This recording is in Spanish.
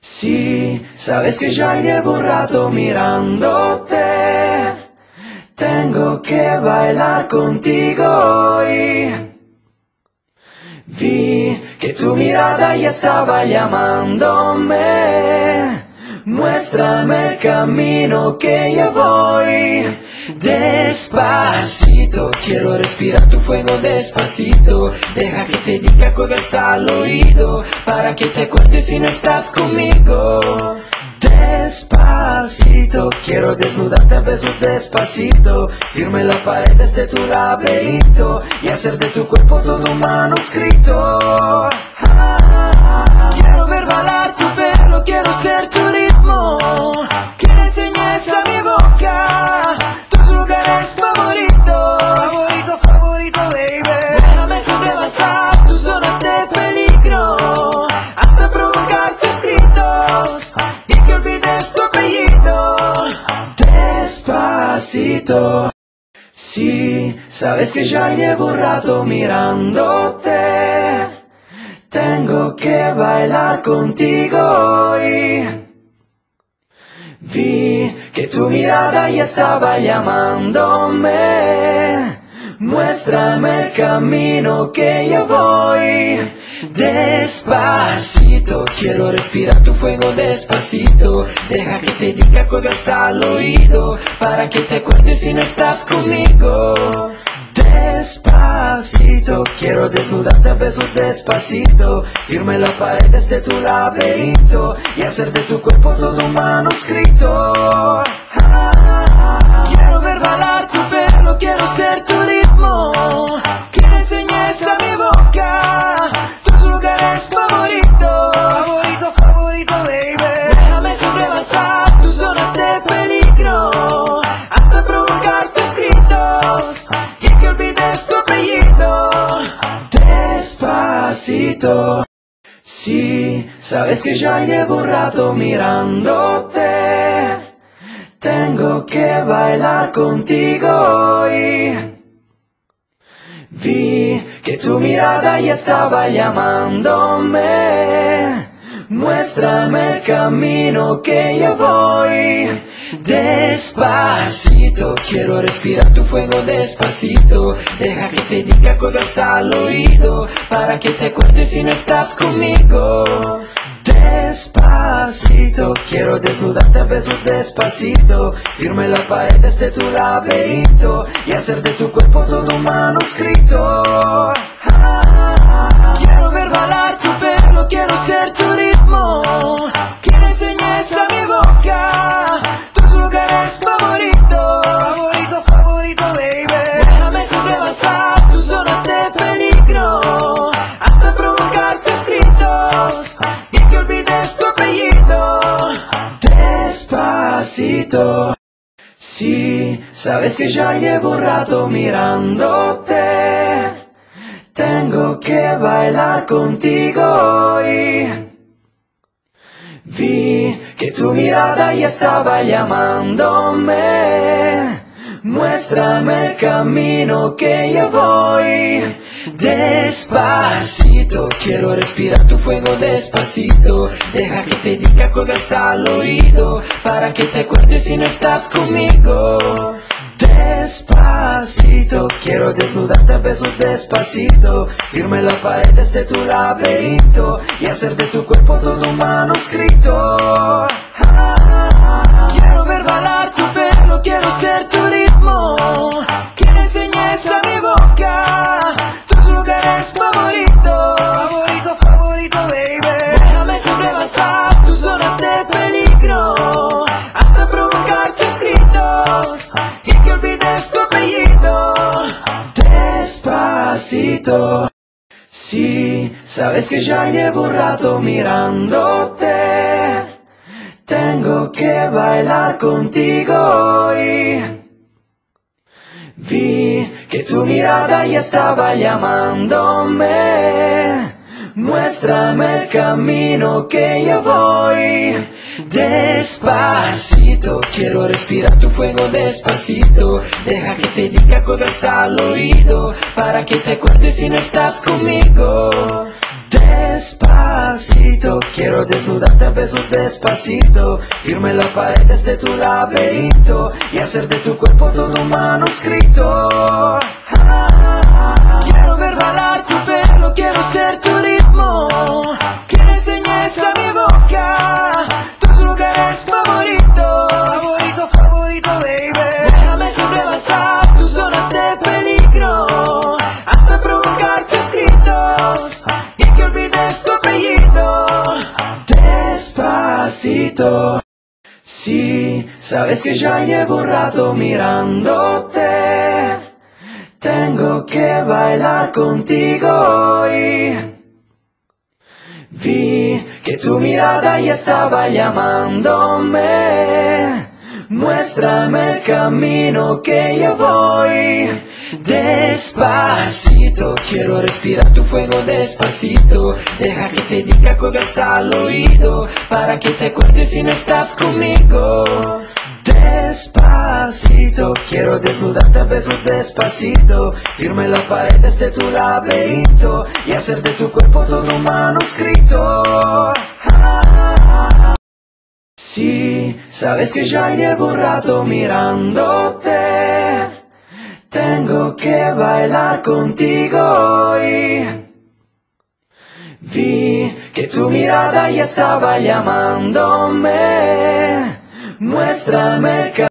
Sí, sabes que ya llevo un rato mirándote. Tengo que bailar contigo hoy. Vi que tu mirada ya estaba llamándome. Muéstrame el camino que yo voy. Despacito, quiero respirar tu fuego despacito. Deja que te diga cosas al oído, para que te acuerdes si no estás conmigo. Despacito, quiero desnudarte a besos despacito. Firme las paredes de tu laberinto y hacer de tu cuerpo todo un manuscrito. Quiero ver bailar tu pelo, quiero ser tu ritmo. Que le enseñes a mi boca tus lugares favoritos. Favorito, favorito, baby. Déjame sobrepasar tus zonas de peligro, hasta provocar tus gritos y que olvides tu apellido. Despacito. Sí, sabes que ya llevo un rato mirándote. Tengo que bailar contigo hoy. Vi que tu mirada ya estaba llamándome. Muéstrame el camino que yo voy. Despacito, quiero respirar tu fuego despacito. Deja que te diga cosas al oído, para que te acuerdes si no estás conmigo. Despacito, quiero desnudarte a besos despacito. Firme las paredes de tu laberinto y hacer de tu cuerpo todo un manuscrito. Quiero ver bailar tu pelo, quiero ser tu ritmo. Que le enseñes a mi boca tus lugares favoritos. Favorito, favorito, baby. Déjame sobrepasar tus zonas de peligro, hasta provocar tus gritos y que olvides tu apellido. Despacito. Sí, sabes que ya llevo un rato mirándote. Tengo que bailar contigo hoy. Vi que tu mirada ya estaba llamándome. Muéstrame el camino que yo voy. Despacito, quiero respirar tu fuego despacito. Deja que te diga cosas al oído, para que te acuerdes si no estás conmigo. Despacito, quiero desnudarte a besos despacito. Firme las paredes de tu laberinto y hacer de tu cuerpo todo un manuscrito. Quiero ver bailar tu pelo, quiero ser tu ritmo. Que le enseñes a mi boca tus lugares favoritos. Favorito, favorito, baby. Déjame sobrepasar tus zonas de peligro, hasta provocar tus gritos y que olvides tu apellido. Despacito. Sí, sabes que ya llevo un rato mirándote. Tengo que bailar contigo hoy. Vi que tu mirada ya estaba llamándome. Muéstrame el camino que yo voy. Despacito, quiero respirar tu fuego despacito. Deja que te diga cosas al oído, para que te acuerdes si no estás conmigo. Despacito, quiero desnudarte a besos despacito. Firme las paredes de tu laberinto y hacer de tu cuerpo todo un manuscrito. Quiero ver bailar tu pelo, quiero ser tu ritmo. Que le enseñes a mi boca tus lugares favoritos. Favorito, favorito, baby. Déjame sobrepasar tus zonas de peligro, hasta provocar tus gritos y que olvides tu apellido. Despacito. Sí, sabes que ya llevo un rato mirándote. Tengo que bailar contigo hoy. Vi que tu mirada ya estaba llamándome. Muéstrame el camino que yo voy. Despacito, quiero respirar tu fuego despacito. Deja que te diga cosas al oído, para que te acuerdes si no estás conmigo. Despacito, quiero desnudarte a besos despacito, firme las paredes de tu laberinto y hacer de tu cuerpo todo un manuscrito. Quiero ver bailar tu pelo, quiero ser tu ritmo. Que le enseñes a mi boca tus lugares favoritos. Favorito, favorito, baby. Déjame sobrepasar tus zonas de peligro hasta provocar tus gritos y que olvides tu apellido. Despacito, si sabes que ya llevo un rato mirándote, tengo que bailar contigo hoy. Vi que tu mirada ya estaba llamándome. Muéstrame el camino que yo voy. Despacito, quiero respirar tu fuego despacito. Deja que te diga cosas al oído para que te acuerdes si no estás conmigo. Despacito, quiero desnudarte a besos despacito, firme las paredes de tu laberinto y hacer de tu cuerpo todo un manuscrito. Si sabes que ya llevo un rato mirándote, tengo que bailar contigo hoy. Vi que tu mirada ya estaba llamándome. Muéstrame el camino.